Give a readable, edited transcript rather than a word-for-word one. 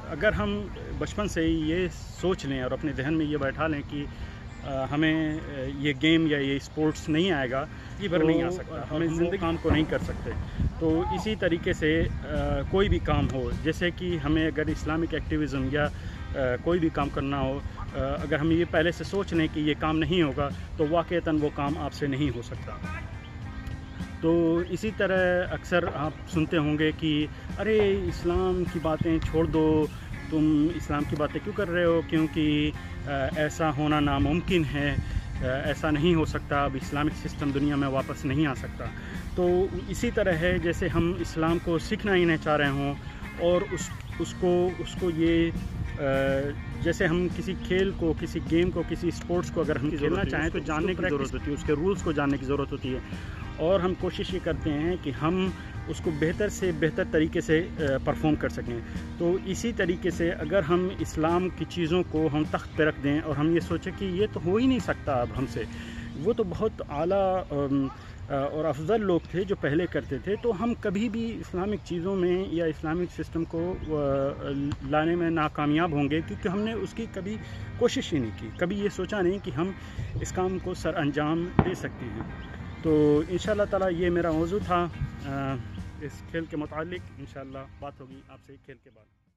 اگر ہم بچپن سے ہی یہ سوچ لیں اور اپنے ذہن میں یہ بیٹھا لیں کہ ہمیں یہ گیم یا یہ اسپورٹس نہیں آئے گا، یہ بھر نہیں آ سکتا، ہم زندگی کام کو نہیں کر سکتے. تو اسی طریقے سے کوئی بھی کام ہو، جیسے کہ ہمیں اگر اسلامک ایکٹیویزم یا کوئی بھی کام کرنا ہو، اگر ہم یہ پہلے سے سوچ لیں کہ یہ کام نہیں ہوگا تو واقعتاً وہ کام آپ سے نہیں ہو سکتا. تو اسی طرح اکثر آپ سنتے ہوں گے کہ ارے اسلام کی باتیں چھوڑ دو، تم اسلام کی باتیں کیوں کر رہے ہو، کیونکہ ایسا ہونا ناممکن ہے، ایسا نہیں ہو سکتا، اب اسلامک سسٹم دنیا میں واپس نہیں آ سکتا. تو اسی طرح ہے جیسے ہم اسلام کو سیکھنا ہی نہیں چاہ رہے ہوں، اور اس کو یہ جیسے ہم کسی کھیل کو، کسی گیم کو، کسی اسپورٹس کو اگر ہم کھیلنا چاہیں تو جاننے کی ضرورت ہوتی ہے، اس کے رولز کو جاننے کی ضرورت ہوتی ہے، اور ہم کوشش یہ کرتے ہیں کہ ہم اس کو بہتر سے بہتر طریقے سے پرفارم کر سکیں. تو اسی طریقے سے اگر ہم اسلام کی چیزوں کو ہم تخت پہ رکھ دیں اور ہم یہ سوچیں کہ یہ تو ہو ہی نہیں سکتا اب ہم سے، وہ تو بہت اعلیٰ اور افضل لوگ تھے جو پہلے کرتے تھے، تو ہم کبھی بھی اسلامک چیزوں میں یا اسلامک سسٹم کو لانے میں ناکامیاب ہوں گے، کیونکہ ہم نے اس کی کبھی کوشش ہی نہیں کی، کبھی یہ سوچا نہیں کہ ہم اس کام کو سر انجام دے سکتے ہیں. تو انشاءاللہ تعالیٰ یہ میرا موضوع تھا اس کھیل کے متعلق. انشاءاللہ بات ہوگی آپ سے کھیل کے بعد.